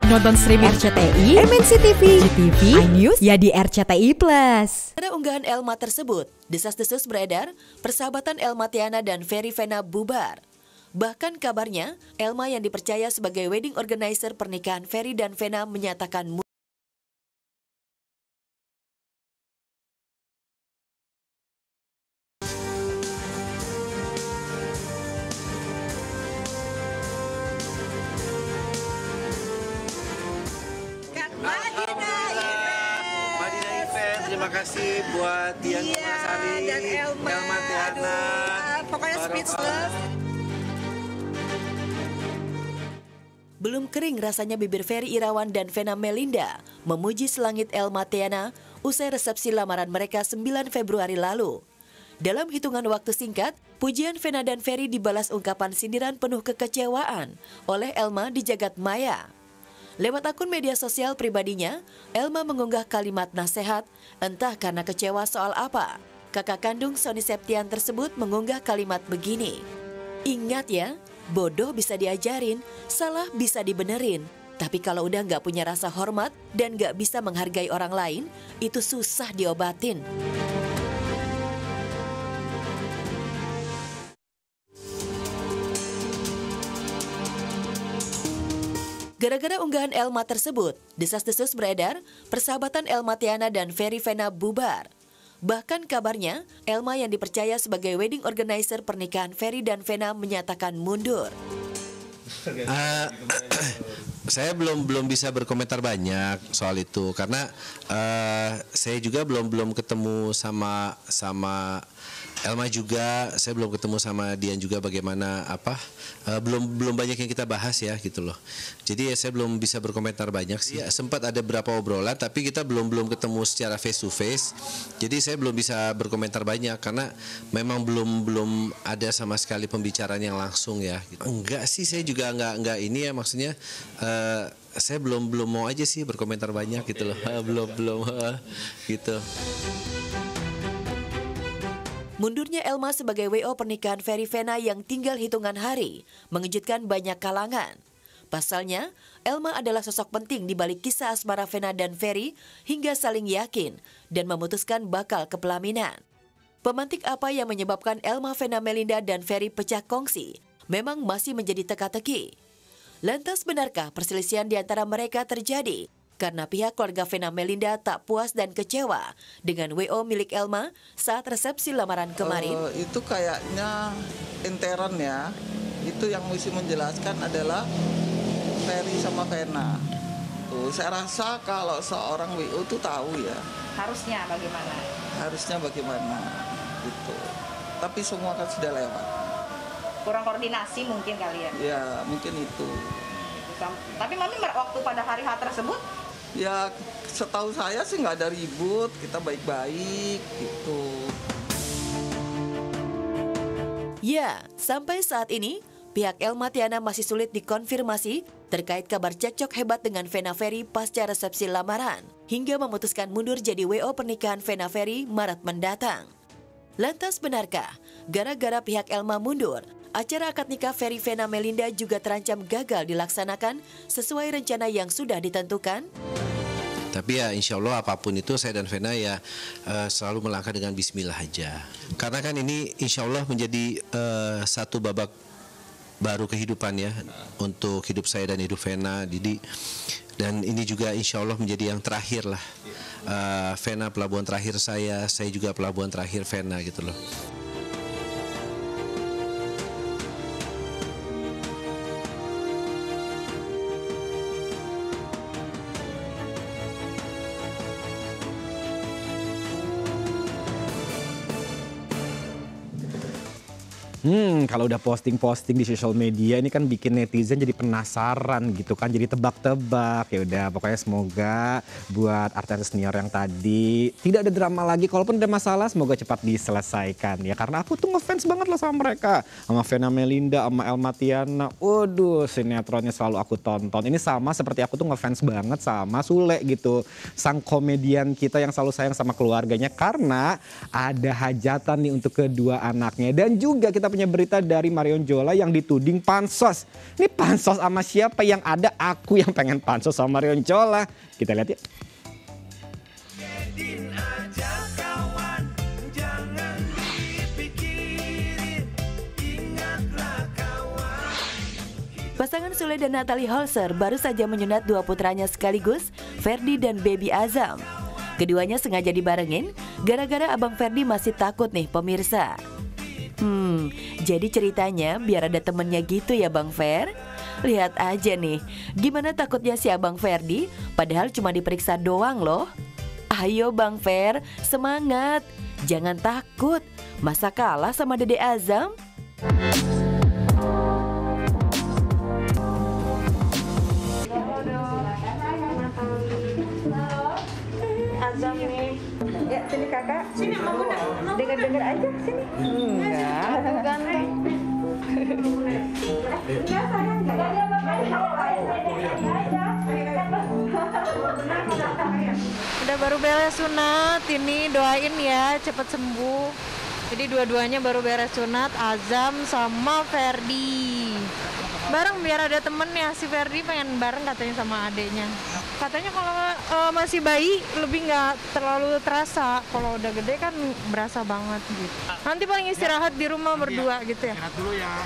Nonton streaming RCTI, MNC TV, GTV, iNews, ya di RCTI Plus. Pada unggahan Elma tersebut, desas-desus beredar, persahabatan Elma Tiana dan Ferry Vena bubar. Bahkan kabarnya, Elma yang dipercaya sebagai wedding organizer pernikahan Ferry dan Vena menyatakan Terima kasih buat Dian Pumasari dan Elma Tiana. Pokoknya speechless. belum kering rasanya bibir Ferry Irawan dan Vena Melinda memuji selangit Elma Tiana usai resepsi lamaran mereka 9 Februari lalu. Dalam hitungan waktu singkat, pujian Vena dan Ferry dibalas ungkapan sindiran penuh kekecewaan oleh Elma di jagat maya. Lewat akun media sosial pribadinya, Elma mengunggah kalimat nasihat, entah karena kecewa soal apa. Kakak kandung Sony Septian tersebut mengunggah kalimat begini. Ingat ya, bodoh bisa diajarin, salah bisa dibenerin. Tapi kalau udah nggak punya rasa hormat dan nggak bisa menghargai orang lain, itu susah diobatin. Gara-gara unggahan Elma tersebut, desas-desus beredar, persahabatan Elma Tiana dan Ferry Vena bubar. Bahkan kabarnya, Elma yang dipercaya sebagai wedding organizer pernikahan Ferry dan Vena menyatakan mundur. Saya belum bisa berkomentar banyak soal itu karena saya juga belum ketemu sama Elma juga, saya belum ketemu sama Dian juga bagaimana belum banyak yang kita bahas ya gitu loh. Jadi saya belum bisa berkomentar banyak sih. Sempat ada beberapa obrolan tapi kita belum ketemu secara face to face. Jadi saya belum bisa berkomentar banyak karena memang belum ada sama sekali pembicaraan yang langsung ya. Enggak sih, saya juga enggak ini ya maksudnya. Saya belum mau aja sih berkomentar banyak gitu loh. belum gitu. Mundurnya Elma sebagai WO pernikahan Ferry Vena yang tinggal hitungan hari mengejutkan banyak kalangan. Pasalnya, Elma adalah sosok penting di balik kisah asmara Vena dan Ferry hingga saling yakin dan memutuskan bakal kepelaminan. Pemantik apa yang menyebabkan Elma, Vena Melinda dan Ferry pecah kongsi memang masih menjadi teka-teki. Lantas benarkah perselisihan di antara mereka terjadi karena pihak keluarga Vena Melinda tak puas dan kecewa dengan WO milik Elma saat resepsi lamaran kemarin? Itu kayaknya intern ya. Itu yang mesti menjelaskan adalah Ferry sama Vena. Saya rasa kalau seorang WO itu tahu ya. Harusnya bagaimana? Harusnya bagaimana gitu. Tapi semua kan sudah lewat. Kurang koordinasi mungkin kali ya? Ya mungkin itu. Tapi Mami waktu pada hari H tersebut? Ya setahu saya sih nggak ada ribut, kita baik-baik gitu. Ya, sampai saat ini pihak Elma Tiana masih sulit dikonfirmasi terkait kabar cekcok hebat dengan Vena Ferry pasca resepsi lamaran hingga memutuskan mundur jadi WO pernikahan Vena Ferry Maret mendatang. Lantas benarkah gara-gara pihak Elma mundur, acara akad nikah Ferry Vena Melinda juga terancam gagal dilaksanakan sesuai rencana yang sudah ditentukan? Tapi ya insya Allah apapun itu saya dan Vena ya selalu melangkah dengan bismillah aja. Karena kan ini insya Allah menjadi satu babak baru kehidupan ya untuk hidup saya dan hidup Vena. Dan ini juga insya Allah menjadi yang terakhir lah. Vena pelabuhan terakhir saya juga pelabuhan terakhir Vena gitu loh. Kalau udah posting-posting di sosial media ini kan bikin netizen jadi penasaran gitu kan, jadi tebak-tebak. Ya udah pokoknya semoga buat artis senior yang tadi tidak ada drama lagi. Kalaupun ada masalah semoga cepat diselesaikan ya, karena aku tuh ngefans banget lah sama mereka, sama Vena Melinda, sama Elma Tiana. Waduh, sinetronnya selalu aku tonton. Ini sama seperti aku tuh ngefans banget sama Sule gitu, sang komedian kita yang selalu sayang sama keluarganya, karena ada hajatan nih untuk kedua anaknya. Dan juga kita punya berita dari Marion Jola yang dituding pansos. Ini pansos sama siapa? Yang ada aku yang pengen pansos sama Marion Jola. Kita lihat yuk. Pasangan Sule dan Natalie Holzer baru saja menyunat dua putranya sekaligus, Ferdi dan Baby Azam. Keduanya sengaja dibarengin gara-gara Abang Ferdi masih takut nih pemirsa. Jadi ceritanya biar ada temennya gitu ya Bang Fer? Lihat aja nih, gimana takutnya si Abang Ferdi padahal cuma diperiksa doang loh. Ayo Bang Fer, semangat, jangan takut. Masa kalah sama Dede Azam? Azam nih. Ya sini kakak. Sini mau dengar aja sini. Enggak. Aduh ganteng. Enggak sayang. Enggak ada Udah baru beres sunat, ini doain ya cepet sembuh. Jadi dua-duanya baru beres sunat, Azam sama Ferdi. Bareng biar ada temennya, si Ferdi pengen bareng katanya sama adeknya. Katanya kalau masih bayi lebih nggak terlalu terasa, kalau udah gede kan berasa banget gitu. Nanti paling istirahat di rumah berdua gitu ya. Istirahat dulu ya.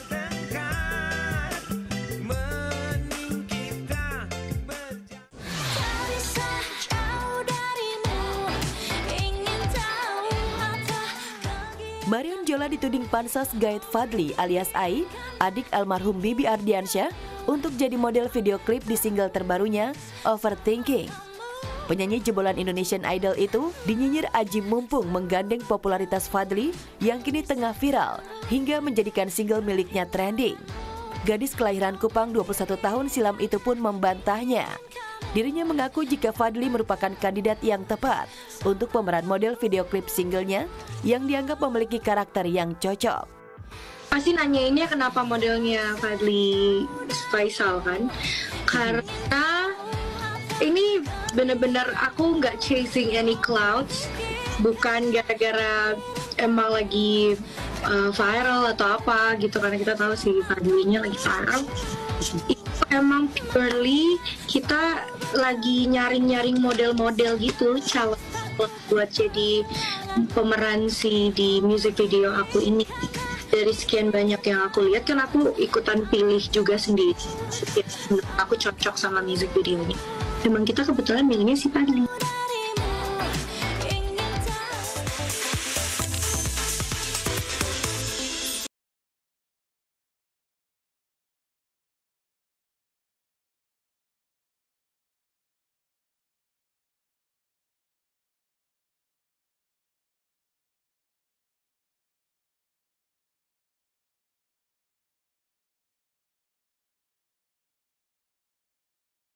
Marion Jola dituding pansos Gaet Fadli alias Ai, adik almarhum Bibi Ardiansyah, untuk jadi model video klip di single terbarunya, Overthinking. Penyanyi jebolan Indonesian Idol itu dinyinyir Aji Mumpung menggandeng popularitas Fadli yang kini tengah viral hingga menjadikan single miliknya trending. Gadis kelahiran Kupang 21 tahun silam itu pun membantahnya. Dirinya mengaku jika Fadli merupakan kandidat yang tepat untuk pemeran model video klip singlenya yang dianggap memiliki karakter yang cocok. Pasti nanyainnya kenapa modelnya Fadli Faisal kan? Karena ini benar-benar aku nggak chasing any clouds, bukan gara-gara emang lagi viral atau apa gitu, karena kita tahu si Fadlinya lagi viral. Itu emang purely kita lagi nyaring-nyaring model-model gitu calon buat jadi pemeran di music video aku ini. Dari sekian banyak yang aku lihat kan aku ikutan pilih juga sendiri. Aku cocok sama music video ini. Emang kita kebetulan milihnya si Fadli.